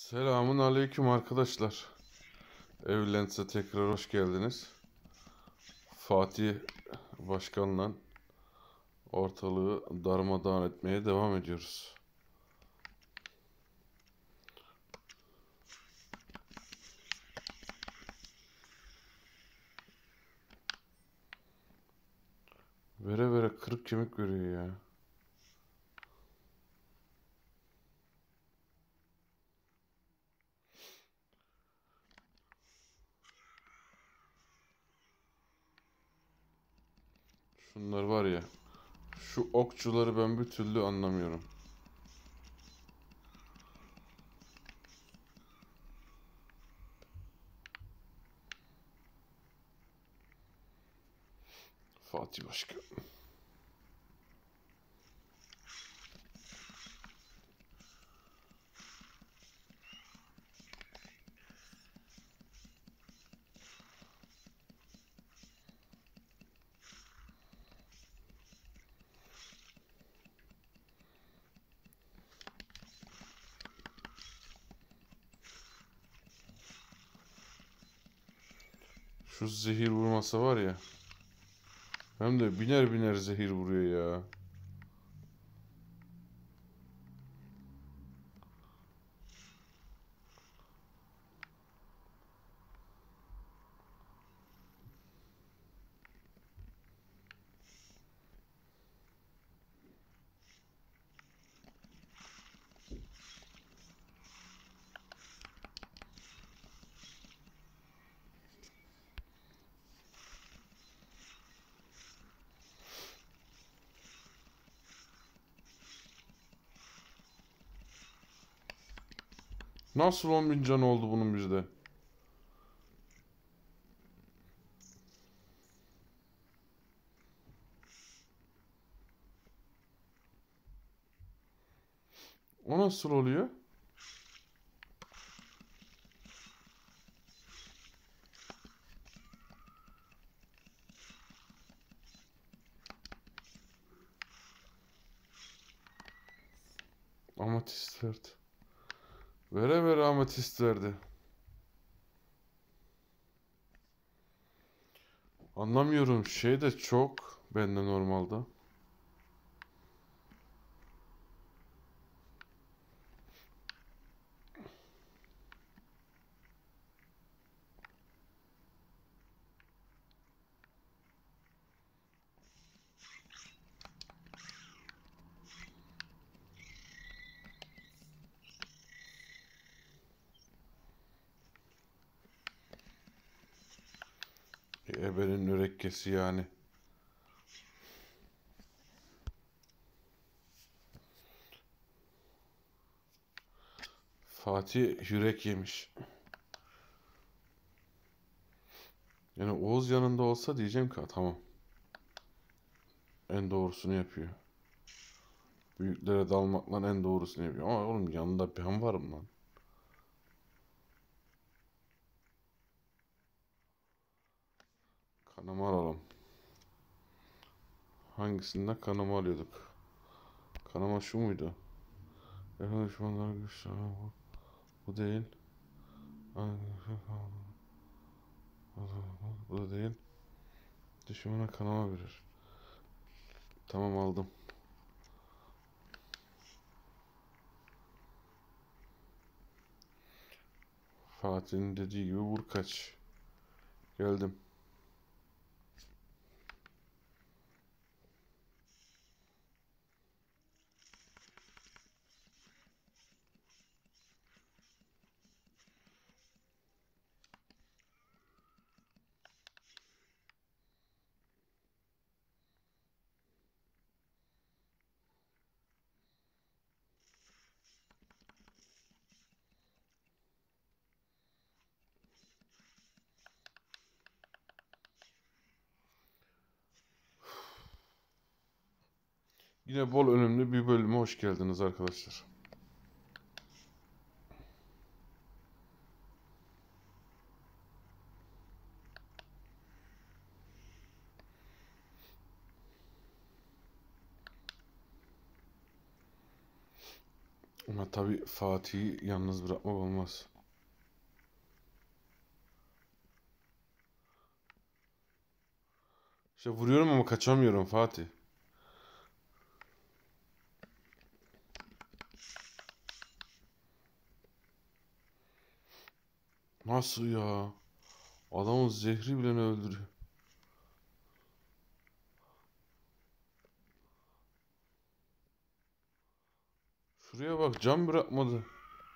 Selamun aleyküm arkadaşlar. Evlens'e tekrar hoş geldiniz. Fatih Başkan'la ortalığı darmadağın etmeye devam ediyoruz. Vere vere kırık kemik veriyor ya. Şunlar var ya. Şu okçuları ben bir türlü anlamıyorum. Fatih Başkan. Şu zehir vurması var ya. Hem de biner biner zehir vuruyor ya. Nasıl 10.000 canı oldu bunun bizde? O nasıl oluyor? Amatist verdi. Vere vere amatist verdi. Anlamıyorum. Şey de çok bende normalde. Ebenin mürekkesi yani. Fatih yürek yemiş. Yani Oğuz yanında olsa diyeceğim ki tamam. En doğrusunu yapıyor. Büyüklere dalmakla en doğrusunu yapıyor. Ama oğlum yanında ben varım lan. Kanama alalım. Hangisinden kanama alıyorduk? Kanama şu muydu? Yakın düşmanlara güçlü. Bu değil. Bu da değil. Düşmana kanama verir. Tamam aldım. Fatih'in dediği gibi vur kaç. Geldim. Yine bol önümlü bir bölüme hoş geldiniz arkadaşlar. Ama tabii Fatih'i yalnız bırakmak olmaz. İşte vuruyorum ama kaçamıyorum Fatih. Nasıl ya? Adamın zehri bile öldürüyor. Şuraya bak, can bırakmadı.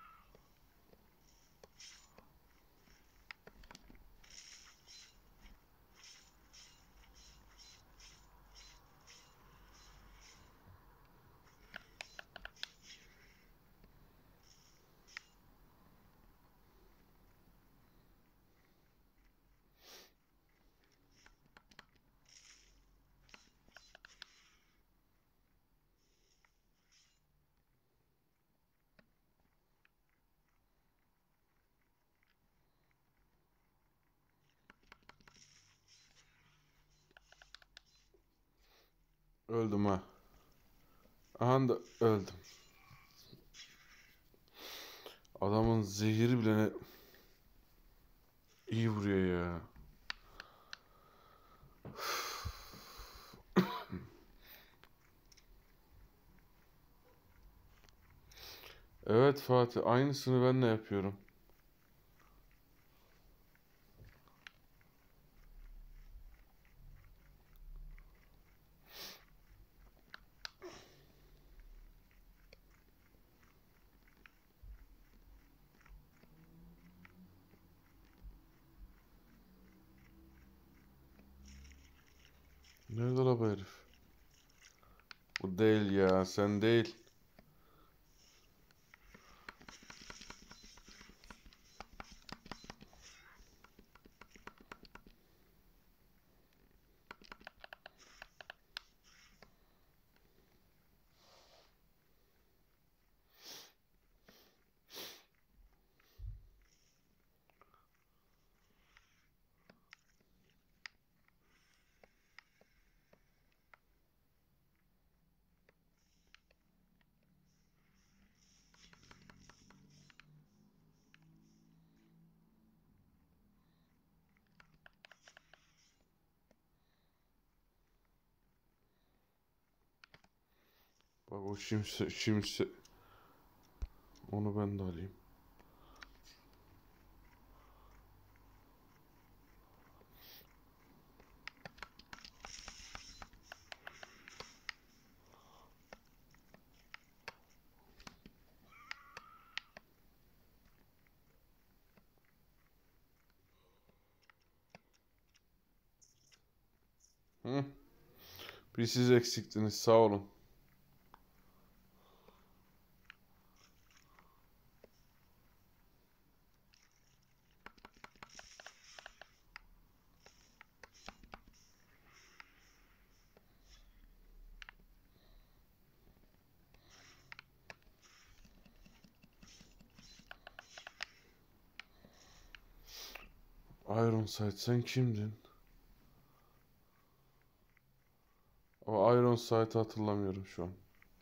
Öldüm ha. Aha da öldüm. Adamın zehri bile iyi vuruyor ya. Evet Fatih, aynısını ben de yapıyorum. Nerede la bu herif? Bu değil ya, sen değil. Bak o şimşek. Onu ben de alayım. Hı? Bir siz eksiktiniz, sağ olun. Ironside, sen kimdin? Ama Ironside'ı hatırlamıyorum şu an.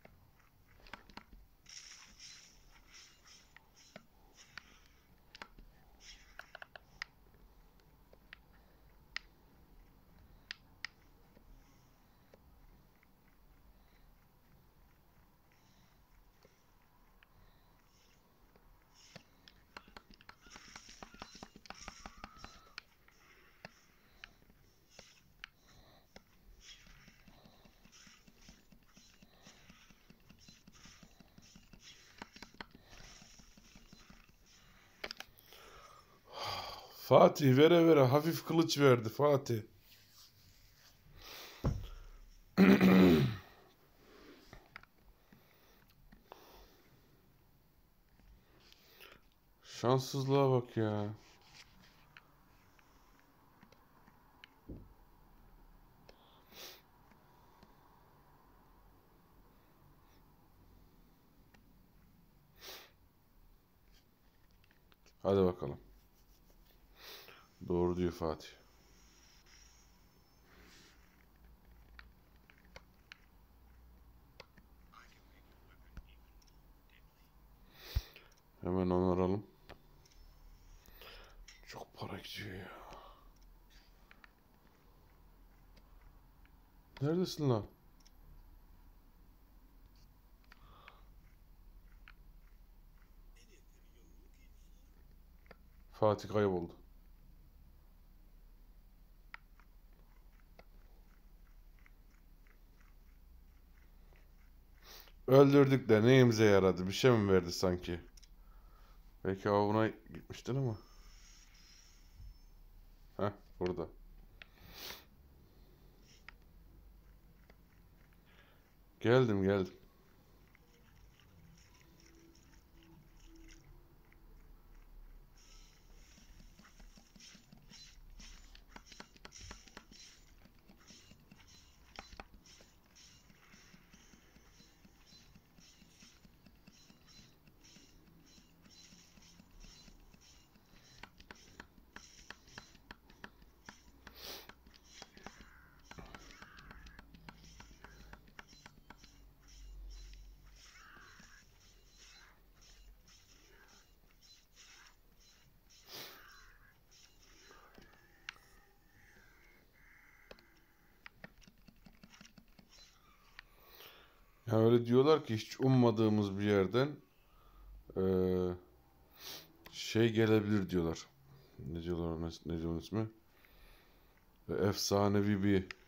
Fatih vere vere hafif kılıç verdi Fatih. Şanssızlığa bak ya. Hadi bakalım. Doğru diyor Fatih. Hemen onaralım. Çok para gidiyor ya. Neredesin lan? Fatih kayboldu. Öldürdük de neyimize yaradı? Bir şey mi verdi sanki? Belki avına gitmiştir ama. Heh, burada. Geldim. Ya öyle diyorlar ki hiç ummadığımız bir yerden eee, şey gelebilir diyorlar. Ne diyorlar ona? Ne diyor onun ismi? Efsanevi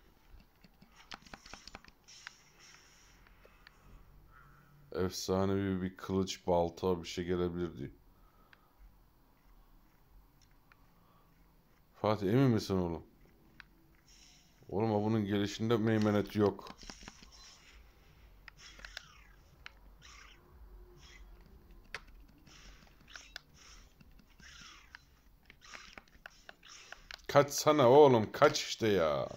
bir kılıç, balta bir şey gelebilir diyor. Fatih emin misin oğlum? Oğlum bunun gelişinde meymenet yok. Kaçsana oğlum, kaç işte ya.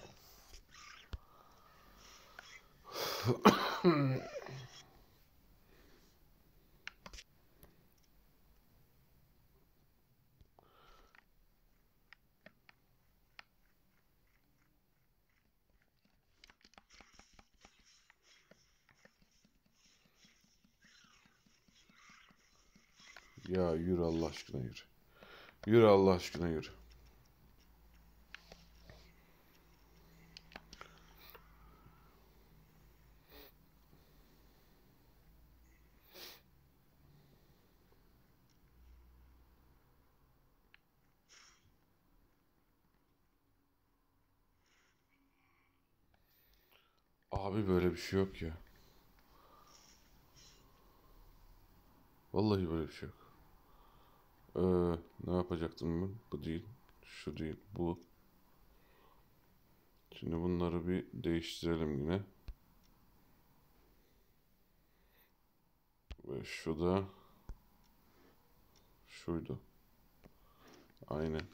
Ya yürü Allah aşkına yürü. Yürü Allah aşkına yürü. Abi böyle bir şey yok ya. Vallahi böyle bir şey yok. Ne yapacaktım ben? Bu değil. Şu değil. Bu. Şimdi bunları bir değiştirelim yine. Ve şu da şuydu. Aynen.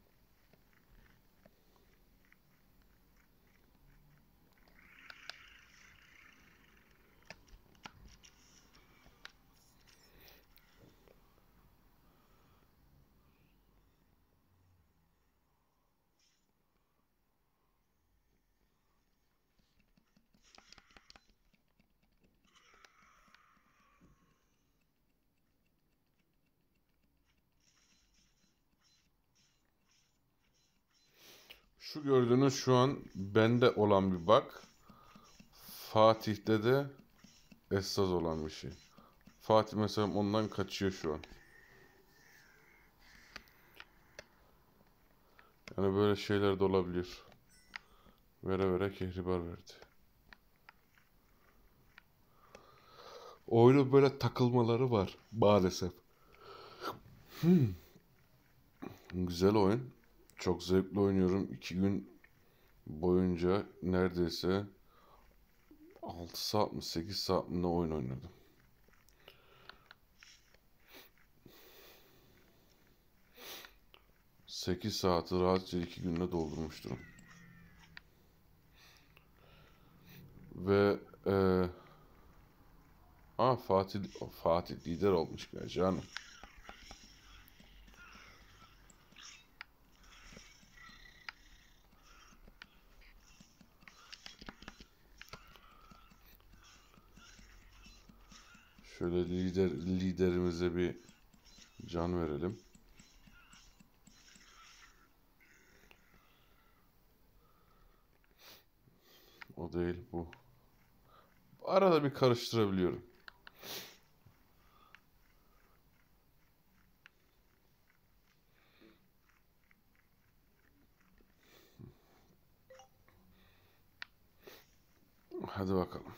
Şu gördüğünüz şu an bende olan bir bug. Fatih'te de esas olan bir şey. Fatih mesela ondan kaçıyor şu an. Yani böyle şeyler de olabilir. Vere vere kehribar verdi. Oyunun böyle takılmaları var maalesef. Güzel oyun. Çok zevkli oynuyorum. 2 gün boyunca neredeyse 6 saat mi 8 saat mi ne oyun oynadım. 8 saati rahatça 2 günde doldurmuştum. Ve Fatih lider olmuş be canım. Şöyle liderimize bir Can verelim. O değil bu. Arada bir karıştırabiliyorum. Hadi bakalım.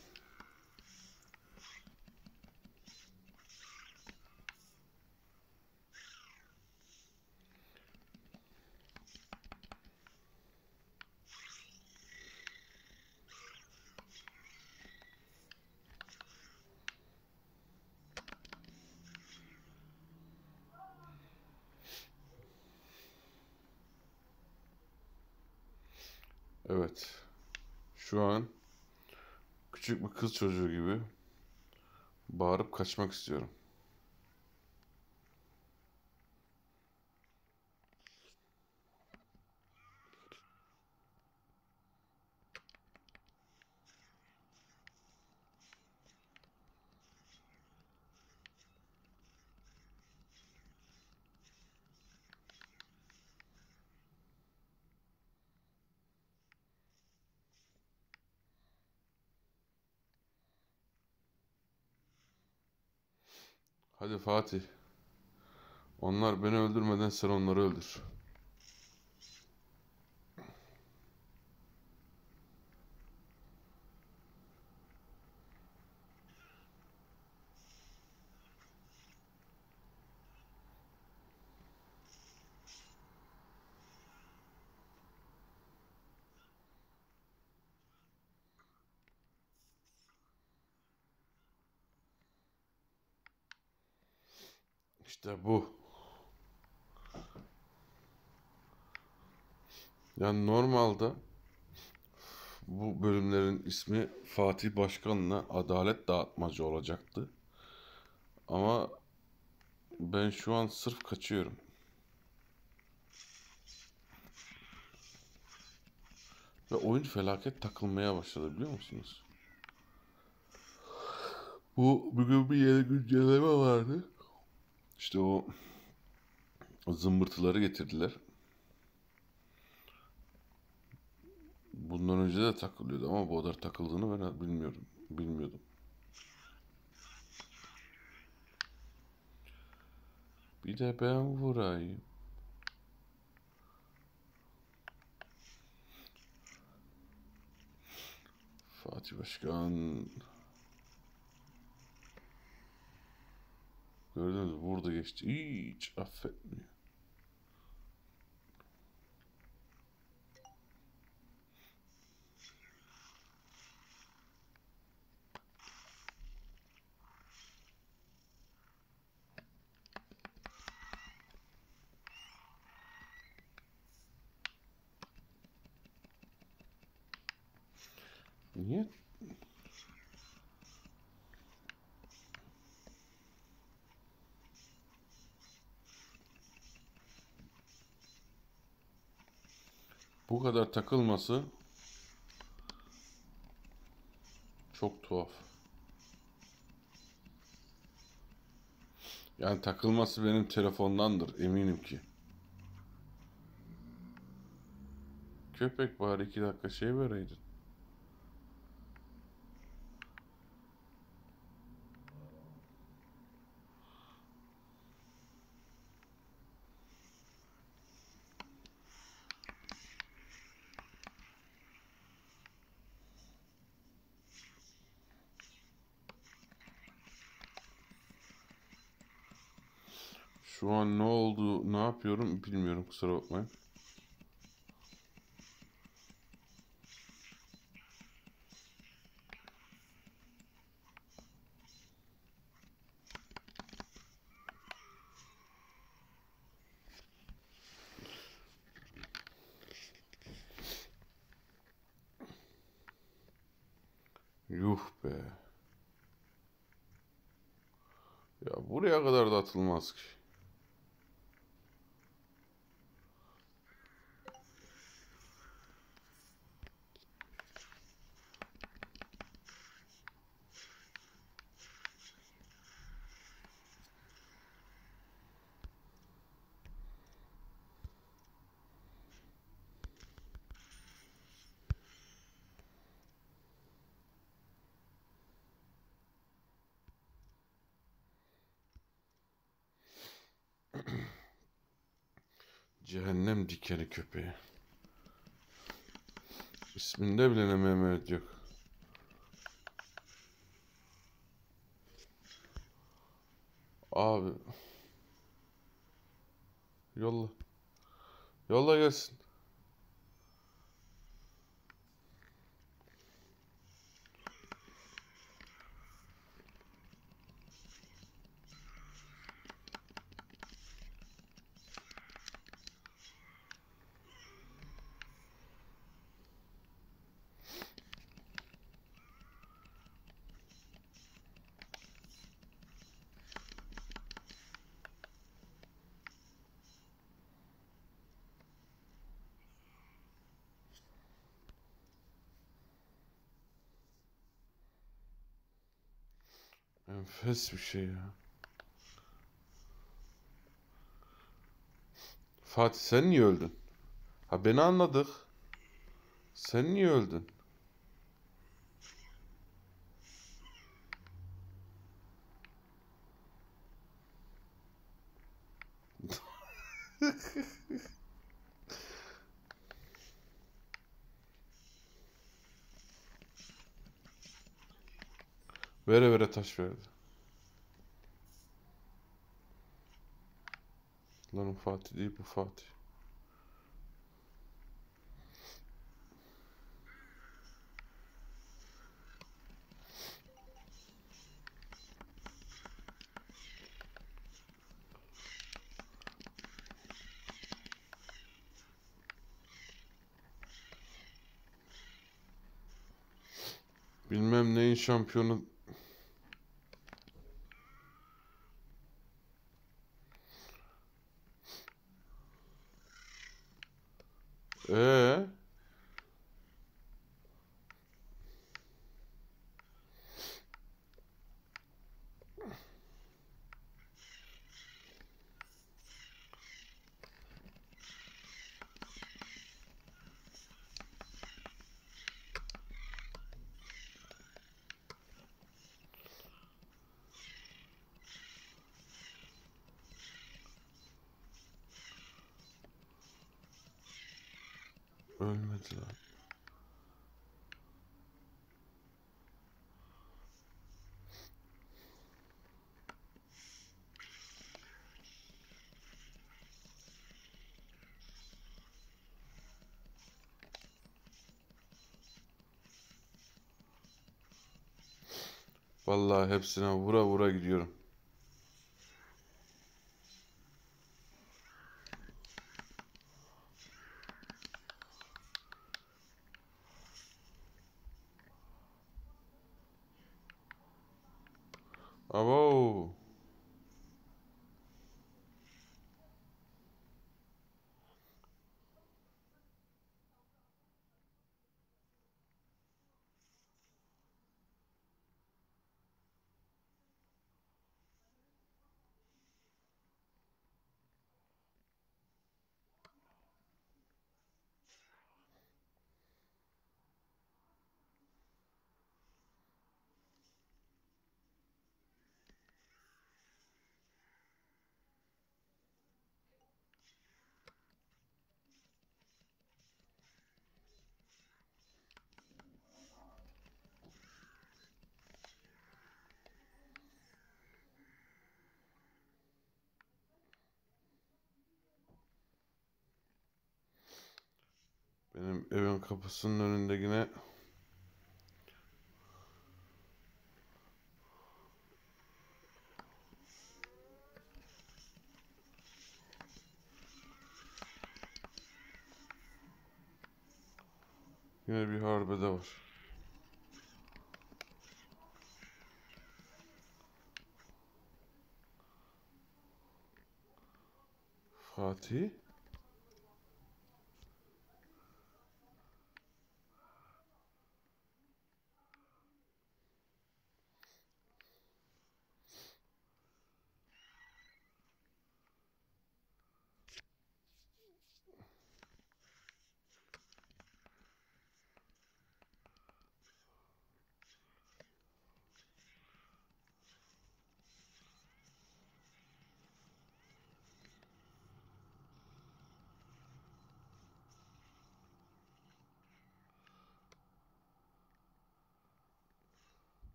Evet. Şu an küçük bir kız çocuğu gibi bağırıp kaçmak istiyorum. Hadi Fatih. Onlar beni öldürmeden sen onları öldür. İşte bu. Yani normalde bu bölümlerin ismi Fatih Başkan'la Adalet Dağıtmacı olacaktı. Ama ben şu an sırf kaçıyorum. Ve oyun felaket takılmaya başladı biliyor musunuz? Bugün bir yeni güncelleme vardı. İşte o zımbırtıları getirdiler. Bundan önce de takılıyordu ama bu kadar takıldığını ben bilmiyordum. Bir de ben vurayım. Fatih Başkan. Gördünüz mü? Burada geçti. Hiç affetmiyor. Niye? Bu kadar takılması çok tuhaf. Yani takılması benim telefondandır eminim ki. Köpek bari 2 dakika şey vereydin. Şu an ne oldu, ne yapıyorum bilmiyorum kusura bakmayın. Yuh be. Ya buraya kadar da atılmaz ki. Cehennem dikeni köpeği. İsminde bile ne Mehmet yok. Abi. Yolla. Yolla gelsin. Enfes bir şey ya. Fatih sen niye öldün? Ha beni anladık. Sen niye öldün? Vere vere taş verdi. Lan o Fatih değil bu Fatih. Bilmem neyin şampiyonu. Ee, ölmediler. Vallahi hepsine vura vura gidiyorum. Abo. Benim evin kapısının önünde yine bir harbede var. Fatih.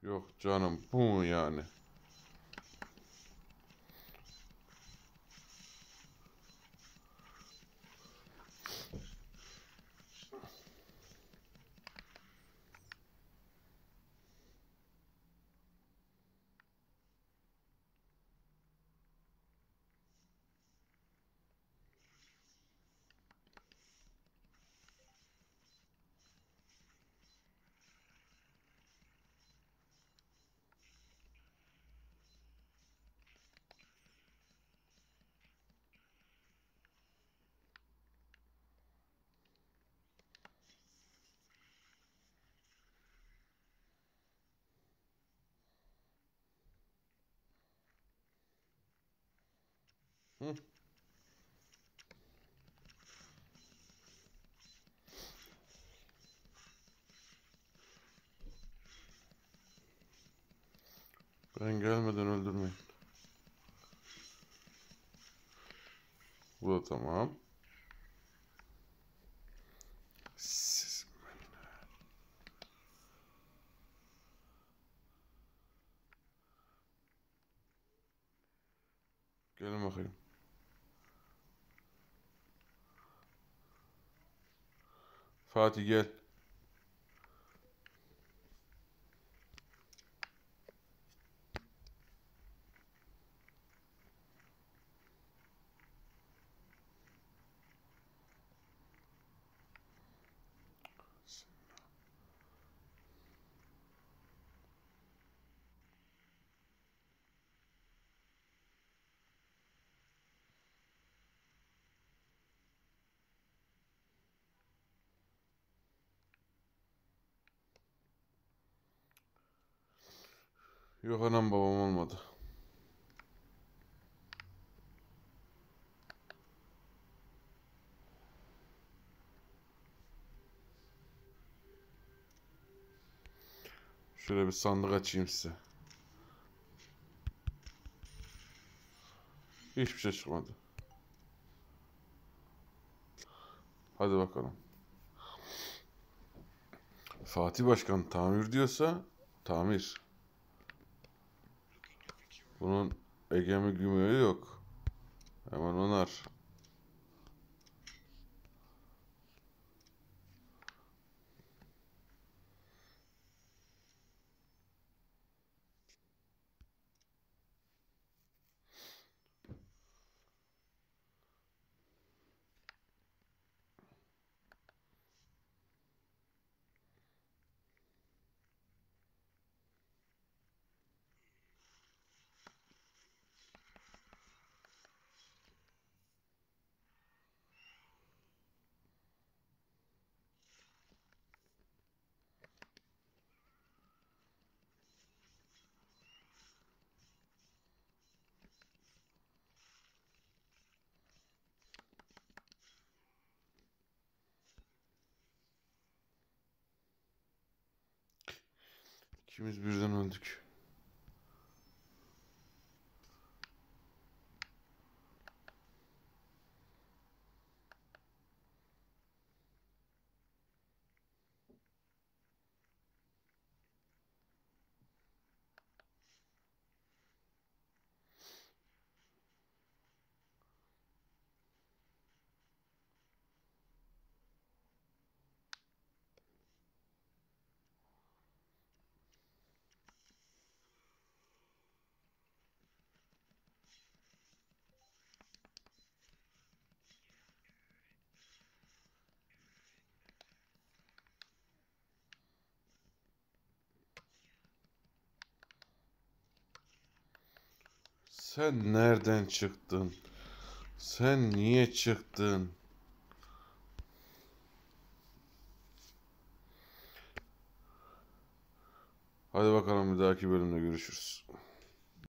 Yok canım, bu mu yani? Hı? Ben gelmeden öldürmeyin. Bu da tamam. Siz... Gelin bakayım. Fatih gel. Yok anam babam olmadı. Şöyle bir sandık açayım size. Hiçbir şey çıkmadı. Hadi bakalım. Fatih Başkan tamir diyorsa tamir. Bunun egemi gümüğü yok. Hemen onar. İkimiz birden öldük. Sen nereden çıktın? Sen niye çıktın? Hadi bakalım bir dahaki bölümde görüşürüz.